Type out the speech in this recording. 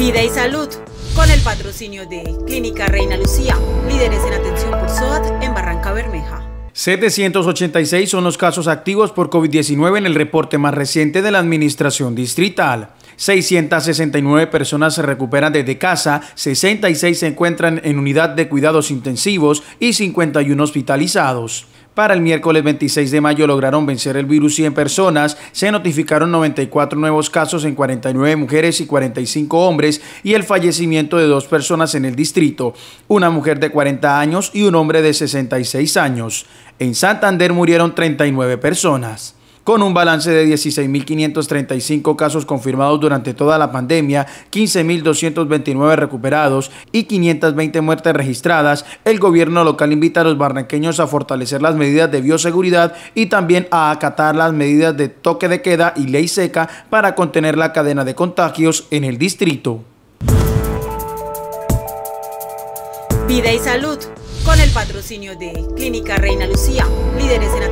Vida y salud, con el patrocinio de Clínica Reina Lucía, líderes en atención por SOAT en Barrancabermeja. 786 son los casos activos por COVID-19 en el reporte más reciente de la Administración Distrital. 669 personas se recuperan desde casa, 66 se encuentran en unidad de cuidados intensivos y 51 hospitalizados. Para el miércoles 26 de mayo lograron vencer el virus 100 personas, se notificaron 94 nuevos casos en 49 mujeres y 45 hombres y el fallecimiento de 2 personas en el distrito, una mujer de 40 años y un hombre de 66 años. En Santander murieron 39 personas. Con un balance de 16.535 casos confirmados durante toda la pandemia, 15.229 recuperados y 520 muertes registradas, el gobierno local invita a los barranqueños a fortalecer las medidas de bioseguridad y también a acatar las medidas de toque de queda y ley seca para contener la cadena de contagios en el distrito. Vida y salud, con el patrocinio de Clínica Reina Lucía, líderes en